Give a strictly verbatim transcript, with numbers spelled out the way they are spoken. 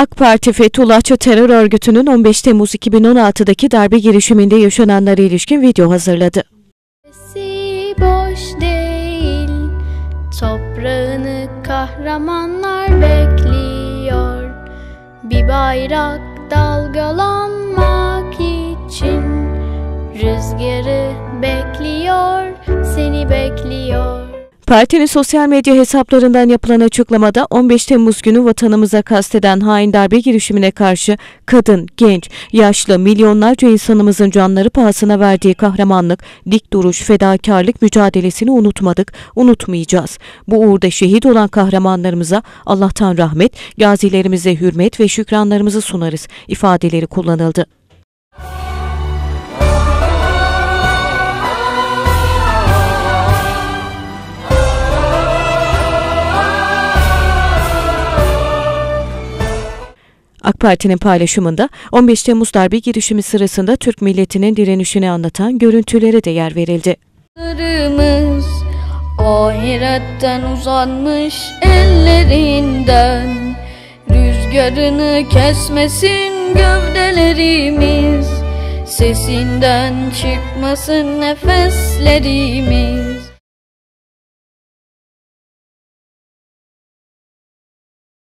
AK Parti Fethullahçı terör örgütünün on beş Temmuz iki bin on altı'daki darbe girişiminde yaşananlara ilişkin video hazırladı. Sesi boş değil, toprağını kahramanlar bekliyor. Bir bayrak dalgalanmak için rüzgarı bekliyor, seni bekliyor. Partinin sosyal medya hesaplarından yapılan açıklamada on beş Temmuz günü vatanımıza kasteden hain darbe girişimine karşı kadın, genç, yaşlı milyonlarca insanımızın canları pahasına verdiği kahramanlık, dik duruş, fedakarlık mücadelesini unutmadık, unutmayacağız. Bu uğurda şehit olan kahramanlarımıza Allah'tan rahmet, gazilerimize hürmet ve şükranlarımızı sunarız ifadeleri kullanıldı. AK Parti'nin paylaşımında on beş Temmuz darbe girişimi sırasında Türk milletinin direnişini anlatan görüntülere de yer verildi. Kırmız, ahiretten uzanmış ellerinden, rüzgarını kesmesin gövdelerimiz, sesinden çıkmasın nefeslerimiz.